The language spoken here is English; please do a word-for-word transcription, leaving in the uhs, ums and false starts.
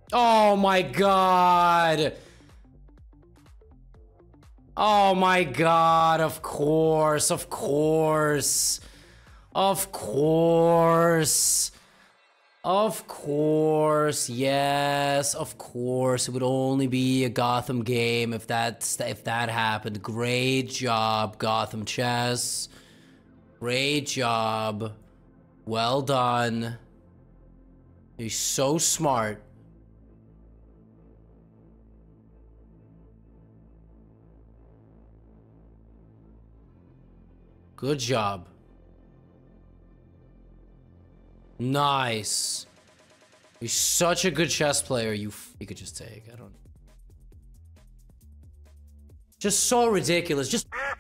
Oh my god. Oh my god, of course, of course. Of course. Of course, yes, of course. It would only be a Gotham game if that if that happened. Great job, Gotham Chess. Great job. Well done. You're so smart. Good job. Nice. You're such a good chess player. You you could just take. I don't. Just so ridiculous. Just.